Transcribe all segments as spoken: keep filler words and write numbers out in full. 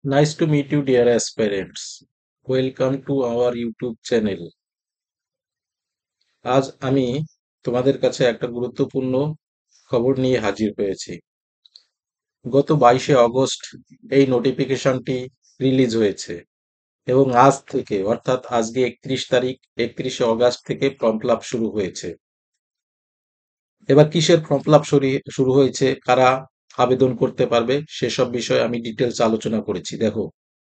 Nice to meet you, dear aspirants. Welcome to our YouTube channel. আজ আমি তোমাদের কাছে একটা গুরুত্বপূর্ণ খবর নিয়ে হাজির হয়েছি। গত বাইশে অগস্ট এই নোটিফিকেশনটি রিলিজ হয়েছে এবং আজ থেকে অর্থাৎ আজকে একত্রিশ তারিখ একত্রিশে অগস্ট থেকে ফর্ম ফিল আপ শুরু হয়েছে। এবার কিসের ফর্ম ফিল আপ শুরু হয়েছে, কারা আবেদন করতে পারবে সেসব বিষয়ে আমি ডিটেলস আলোচনা করেছি। দেখো,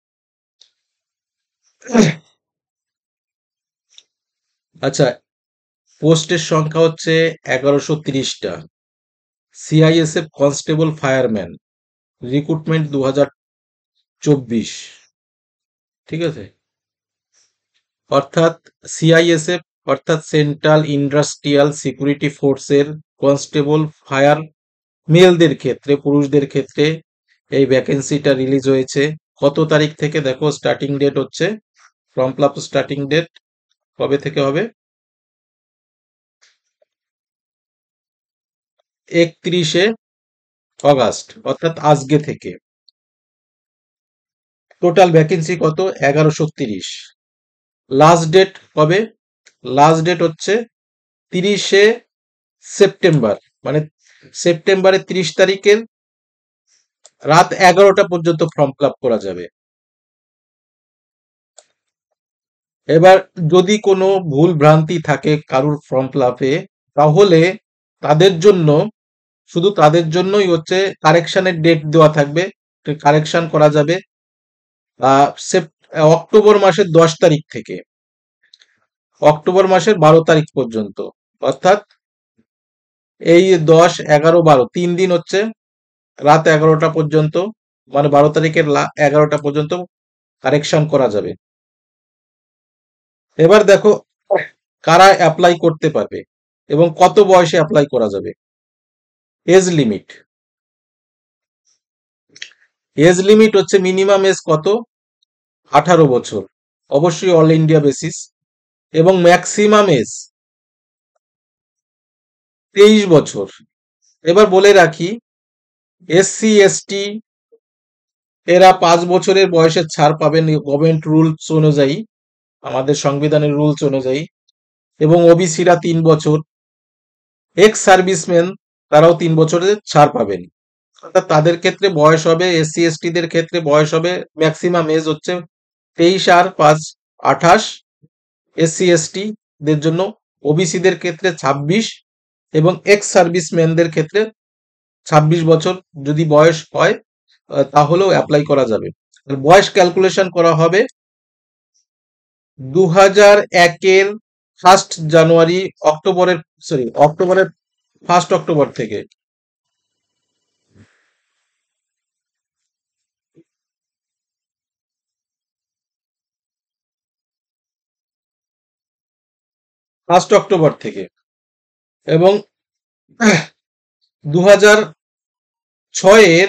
আচ্ছা, পোস্টের সংখ্যা হচ্ছে এগারোশো তিরিশটা। সিআইএসএফ কনস্টেবল ফায়ারম্যান রিক্রুটমেন্ট দু হাজার চব্বিশ, ঠিক আছে। অর্থাৎ সিআইএসএফ অর্থাৎ সেন্ট্রাল ইন্ডাস্ট্রিয়াল সিকিউরিটি ফোর্সের কনস্টেবল ফায়ার মেলদের ক্ষেত্রে, পুরুষদের ক্ষেত্রে এই ভ্যাকেন্সিটা রিলিজ হয়েছে। কত তারিখ থেকে? দেখো, স্টার্টিং ডেট হচ্ছে, form fill up starting date কবে থেকে হবে? একত্রিশে অগাস্ট, অর্থাৎ আজকে থেকে। টোটাল ভ্যাকেন্সি কত? এগারোশো তিরিশ। লাস্ট ডেট কবে? লাস্ট ডেট হচ্ছে তিরিশে সেপ্টেম্বর, মানে সেপ্টেম্বরের তিরিশ তারিখের রাত এগারোটা পর্যন্ত ফর্ম ফিল আপ করা যাবে। এবার যদি কোনো ভুল ভ্রান্তি থাকে কারুর ফর্ম ফিল আপে, তাহলে তাদের জন্য, শুধু তাদের জন্যই হচ্ছে কারেকশনের ডেট দেওয়া থাকবে, কারেকশন করা যাবে আহ, সেপ- অক্টোবর মাসের দশ তারিখ থেকে অক্টোবর মাসের বারো তারিখ পর্যন্ত। অর্থাৎ এই দশ এগারো বারো তিন দিন হচ্ছে রাত এগারোটা পর্যন্ত, মানে বারো তারিখের এগারোটা পর্যন্ত কারেকশন করা যাবে। এবার দেখো, কারা অ্যাপ্লাই করতে পারবে এবং কত বয়সে অ্যাপ্লাই করা যাবে। এজ লিমিট এজ লিমিট হচ্ছে মিনিমাম এজ কত? আঠারো বছর, অবশ্যই অল ইন্ডিয়া বেসিস। এবং ম্যাক্সিমাম এজ তেইশ বছর। এবার বলে রাখি, এসসি এসটি এরা পাঁচ বছরের বয়সের ছাড় পাবেন গভর্নমেন্ট রুলস অনুযায়ী, আমাদের সংবিধানের রুলস অনুযায়ী। এবং ওবিসিরা তিন বছর, এক্স সার্ভিসম্যান তারাও তিন বছরের ছাড় পাবেন। অর্থাৎ তাদের ক্ষেত্রে বয়স হবে, এসসি এসটি দের ক্ষেত্রে বয়স হবে, ম্যাক্সিমাম এজ হচ্ছে তেইশ আর পাঁচ আঠাশ এসসি এসটি দের জন্য, ওবিসি দের ক্ষেত্রে ছাব্বিশ এবং এক্স সার্ভিসম্যানদের ক্ষেত্রে ছাব্বিশ বছর যদি বয়স হয় আহ, তাহলেও অ্যাপ্লাই করা যাবে। বয়স ক্যালকুলেশন করা হবে দু হাজার একের ফার্স্ট জানুয়ারি, অক্টোবরের সরি অক্টোবরের ফার্স্ট অক্টোবর থেকে। ফার্স্ট অক্টোবর থেকে এবং দু হাজার ছয়ের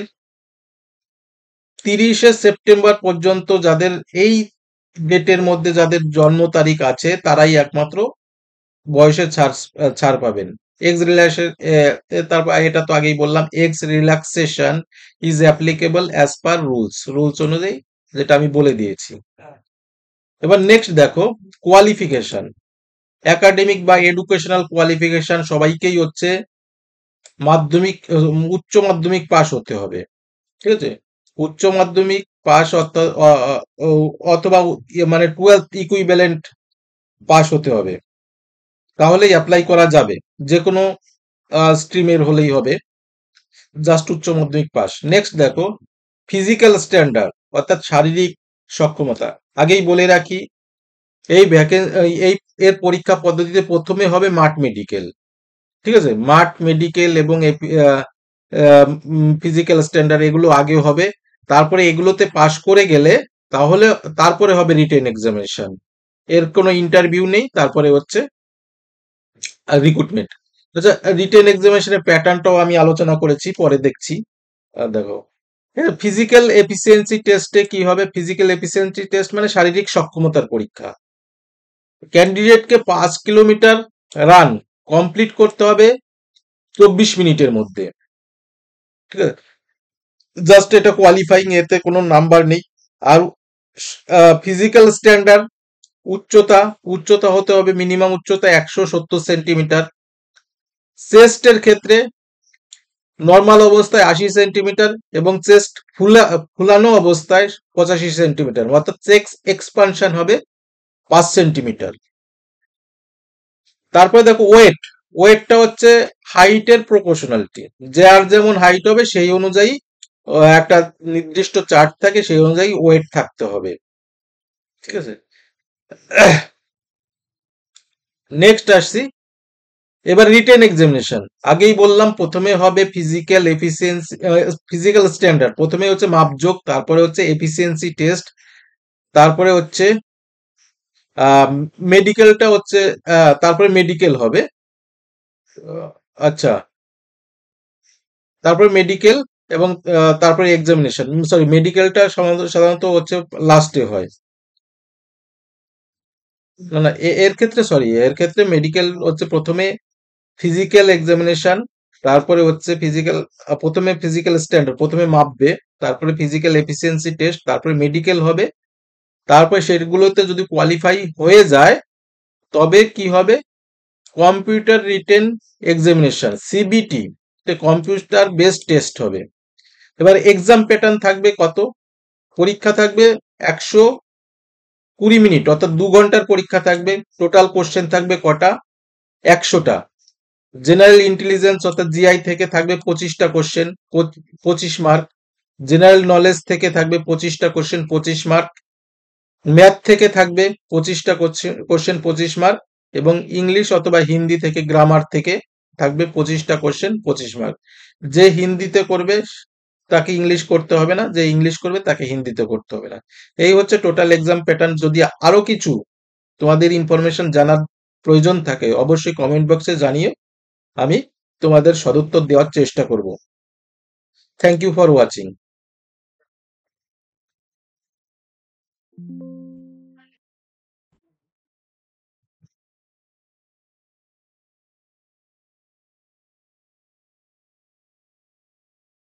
তিরিশে সেপ্টেম্বর পর্যন্ত যাদের এই ডেটের মধ্যে যাদের জন্ম তারিখ আছে তারাই একমাত্র বয়সে ছাড় ছাড় পাবেন। এক্স রিল্যাক্সেশন, তারপর এটা তো আগেই বললাম, ex relaxation is applicable as per rules, rules অনুযায়ী, যেটা আমি বলে দিয়েছি। এবার নেক্সট দেখো, কোয়ালিফিকেশন, একাডেমিক বা এডুকেশনাল কোয়ালিফিকেশন সবাইকেই হচ্ছে মাধ্যমিক, উচ্চ মাধ্যমিক পাশ হতে হবে, ঠিক আছে। উচ্চ মাধ্যমিক পাস অথবা ইয়ে মানে টুয়েলভ ইকুইভ্যালেন্ট পাস হতে হবে, তাহলেই অ্যাপ্লাই করা যাবে। যে কোনো স্ট্রিমের হলেই হবে, জাস্ট উচ্চ মাধ্যমিক পাস। নেক্সট দেখো, ফিজিক্যাল স্ট্যান্ডার্ড অর্থাৎ শারীরিক সক্ষমতা। আগেই বলে রাখি, এই ভ্যাকেন এই এর পরীক্ষা পদ্ধতিতে প্রথমে হবে মাঠ মেডিকেল, ঠিক আছে। মাঠ মেডিকেল এবং ফিজিক্যাল স্ট্যান্ডার্ড এগুলো আগে হবে, তারপরে এগুলোতে পাশ করে গেলে তাহলে তারপরে হবে রিটেন এক্সামিনেশন। এর কোনো ইন্টারভিউ নেই, তারপরে হচ্ছে রিক্রুটমেন্ট। আচ্ছা, রিটেন এক্সামিনেশনের প্যাটার্নটাও আমি আলোচনা করেছি, পরে দেখছি। আহ, দেখো, হ্যাঁ, ফিজিক্যাল এফিসিয়েন্সি টেস্টে কি হবে? ফিজিক্যাল এফিসিয়েন্সি টেস্ট মানে শারীরিক সক্ষমতার পরীক্ষা। ক্যান্ডিডেটকে পাঁচ কিলোমিটার রান কমপ্লিট করতে হবে চব্বিশ মিনিটের মধ্যে, ঠিক আছে। জাস্ট এটা কোয়ালিফাইং, এতে কোনো নাম্বার নেই। আর ফিজিক্যাল স্ট্যান্ডার্ড, উচ্চতা, উচ্চতা হতে হবে মিনিমাম উচ্চতা একশো সত্তর সেন্টিমিটার। চেস্টের ক্ষেত্রে নর্মাল অবস্থায় আশি সেন্টিমিটার এবং চেস্ট ফুলা ফুলানো অবস্থায় পঁচাশি সেন্টিমিটার, অর্থাৎ চেস্ট এক্সপানশন হবে পাঁচ সেন্টিমিটার। তারপরে দেখো ওয়েট, ওয়েটটা হচ্ছে হাইটের প্রপোর্শনালিটি, যার যেমন হাইট হবে সেই অনুযায়ী আহ, একটা নির্দিষ্ট চার্ট থাকে, সেই অনুযায়ী ওয়েট থাকতে হবে। ঠিক আছে, নেক্সট আসছি এবার রিটেন এক্সামিনেশন। আগেই বললাম প্রথমে হবে ফিজিক্যাল এফিসিয়েন্সি, ফিজিক্যাল স্ট্যান্ডার্ড, প্রথমে হচ্ছে মাপজোক, তারপরে হচ্ছে এফিসিয়েন্সি টেস্ট, তারপরে হচ্ছে মেডিকেলটা হচ্ছে আহ, তারপরে মেডিকেল হবে। আহ, আচ্ছা, তারপরে মেডিকেল এবং আহ, তারপরে এক্সামিনেশন, সরি মেডিকেলটা সাধারণত সাধারণত হচ্ছে লাস্টে হয়। না না, এ- এর ক্ষেত্রে সরি এর ক্ষেত্রে মেডিকেল হচ্ছে প্রথমে ফিজিক্যাল এক্সামিনেশন, তারপরে হচ্ছে ফিজিক্যাল, প্রথমে ফিজিক্যাল স্ট্যান্ডার্ড প্রথমে মাপবে, তারপরে ফিজিক্যাল এফিসিয়েন্সি টেস্ট, তারপরে মেডিকেল হবে, তারপরে সেগুলোতে যদি কোয়ালিফাই হয়ে যায় তবে কি হবে, computer written examination CBT, computer based test হবে। এবার এক্সাম প্যাটার্ন থাকবে কত, পরীক্ষা থাকবে একশো কুড়ি মিনিট, অর্থাৎ দু ঘন্টার পরীক্ষা থাকবে। টোটাল কোশ্চেন থাকবে কটা, একশোটা। জেনারেল ইন্টেলিজেন্স অর্থাৎ জিআই থেকে থাকবে পঁচিশটা কোশ্চেন, পঁচিশ মার্ক। জেনারেল নলেজ থেকে থাকবে পঁচিশটা কোশ্চেন, পঁচিশ মার্ক। ম্যাথ থেকে থাকবে পঁচিশটা কোশ্চেন, পঁচিশ মার্ক। এবং ইংলিশ অথবা হিন্দি থেকে গ্রামার থেকে থাকবে পঁচিশটা কোশ্চেন, পঁচিশ মার্ক। যে হিন্দিতে করবে তাকে ইংলিশ করতে হবে না, যে ইংলিশ করবে তাকে হিন্দিতে করতে হবে না। এই হচ্ছে টোটাল এক্সাম প্যাটার্ন। যদি আরো কিছু তোমাদের ইনফরমেশন জানার প্রয়োজন থাকে অবশ্যই কমেন্ট বক্সে জানিয়ে আমি তোমাদের সদুত্তর দেওয়ার চেষ্টা করব। Thank you for watching.